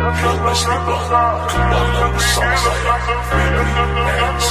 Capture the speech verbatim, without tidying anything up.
Heel bij sliepen, ballen de soms, ja, baby,